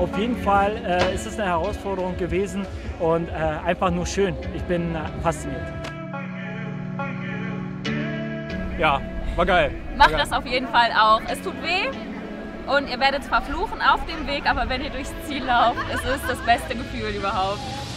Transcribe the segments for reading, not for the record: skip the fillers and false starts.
Auf jeden Fall ist es eine Herausforderung gewesen und einfach nur schön. Ich bin fasziniert. Ja, war geil. Macht das auf jeden Fall auch. Es tut weh und ihr werdet zwar fluchen auf dem Weg, aber wenn ihr durchs Ziel lauft, es ist das beste Gefühl überhaupt.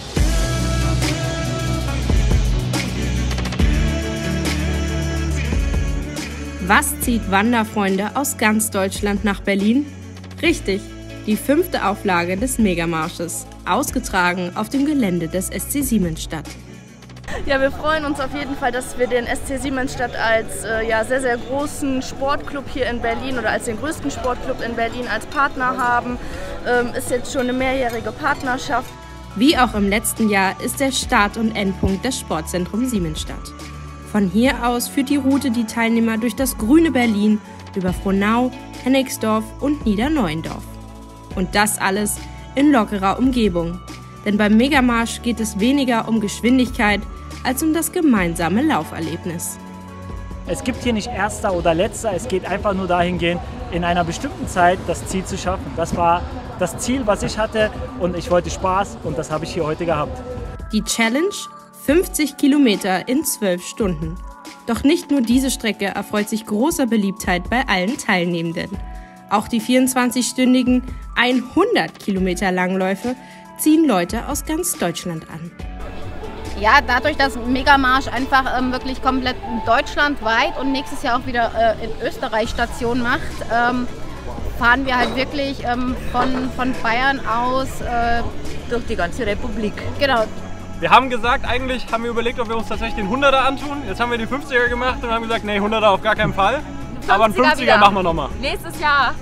Was zieht Wanderfreunde aus ganz Deutschland nach Berlin? Richtig, die 5. Auflage des Megamarsches, ausgetragen auf dem Gelände des SC Siemensstadt. Ja, wir freuen uns auf jeden Fall, dass wir den SC Siemensstadt als sehr, sehr großen Sportclub hier in Berlin oder als den größten Sportclub in Berlin als Partner haben. Ist jetzt schon eine mehrjährige Partnerschaft. Wie auch im letzten Jahr ist der Start- und Endpunkt das Sportzentrum Siemensstadt. Von hier aus führt die Route die Teilnehmer durch das grüne Berlin, über Frohnau, Hennigsdorf und Niederneuendorf. Und das alles in lockerer Umgebung. Denn beim Megamarsch geht es weniger um Geschwindigkeit als um das gemeinsame Lauferlebnis. Es gibt hier nicht Erster oder Letzter, es geht einfach nur dahingehend, in einer bestimmten Zeit das Ziel zu schaffen. Das war das Ziel, was ich hatte und ich wollte Spaß und das habe ich hier heute gehabt. Die Challenge? 50 Kilometer in 12 Stunden. Doch nicht nur diese Strecke erfreut sich großer Beliebtheit bei allen Teilnehmenden. Auch die 24-stündigen 100 Kilometer Langläufe ziehen Leute aus ganz Deutschland an. Ja, dadurch, dass Megamarsch einfach wirklich komplett deutschlandweit und nächstes Jahr auch wieder in Österreich Station macht, fahren wir halt wirklich von Bayern aus durch die ganze Republik. Genau. Wir haben gesagt, eigentlich haben wir überlegt, ob wir uns tatsächlich den 100er antun. Jetzt haben wir die 50er gemacht und haben gesagt, nee, 100er auf gar keinen Fall. Aber einen 50er wieder. Machen wir nochmal. Nächstes Jahr.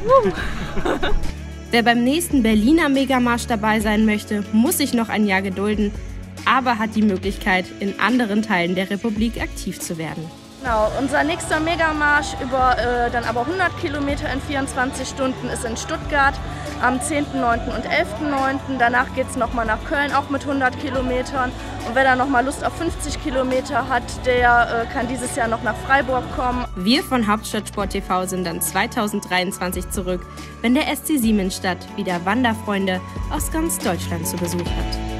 Wer beim nächsten Berliner Megamarsch dabei sein möchte, muss sich noch ein Jahr gedulden, aber hat die Möglichkeit, in anderen Teilen der Republik aktiv zu werden. Genau, unser nächster Megamarsch über dann aber 100 Kilometer in 24 Stunden ist in Stuttgart am 10.9. und 11.9. Danach geht es nochmal nach Köln, auch mit 100 Kilometern. Und wer da nochmal Lust auf 50 Kilometer hat, der kann dieses Jahr noch nach Freiburg kommen. Wir von Hauptstadtsport TV sind dann 2023 zurück, wenn der SC Siemensstadt wieder Wanderfreunde aus ganz Deutschland zu Besuch hat.